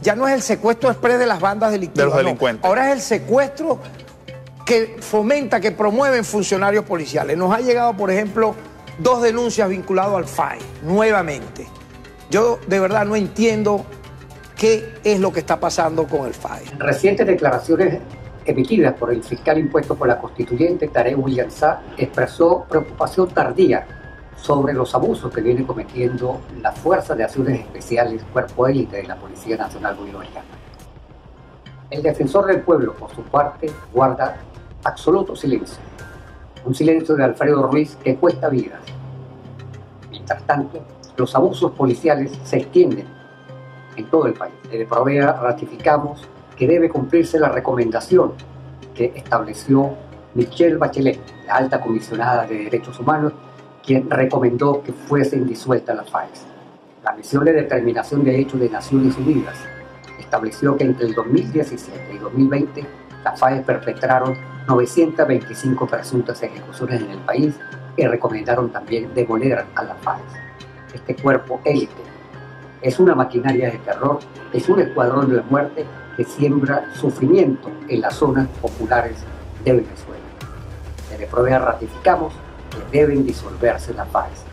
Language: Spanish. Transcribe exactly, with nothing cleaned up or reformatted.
ya no es el secuestro exprés de las bandas delictivas. De los delincuentes. No. Ahora es el secuestro que fomenta, que promueven funcionarios policiales. Nos ha llegado, por ejemplo, dos denuncias vinculadas al F A I, nuevamente. Yo de verdad no entiendo qué es lo que está pasando con el F A I. En recientes declaraciones emitidas por el fiscal impuesto por la constituyente Tarek William Saab, expresó preocupación tardía sobre los abusos que viene cometiendo la Fuerza de Acciones Especiales, cuerpo élite de la Policía Nacional Bolivariana. El defensor del pueblo, por su parte, guarda absoluto silencio. Un silencio de Alfredo Ruiz que cuesta vidas. Mientras tanto, los abusos policiales se extienden en todo el país. Desde Provea ratificamos que debe cumplirse la recomendación que estableció Michelle Bachelet, la alta comisionada de Derechos Humanos, quien recomendó que fuesen disueltas las F A E S. La misión de determinación de hechos de Naciones Unidas estableció que entre el dos mil diecisiete y dos mil veinte las F A E S perpetraron novecientas veinticinco presuntas ejecuciones en el país y recomendaron también demoler a las F A E S. Este cuerpo élite es una maquinaria de terror, es un escuadrón de la muerte que siembra sufrimiento en las zonas populares de Venezuela. Desde Provea ratificamos que deben disolverse las F A E S.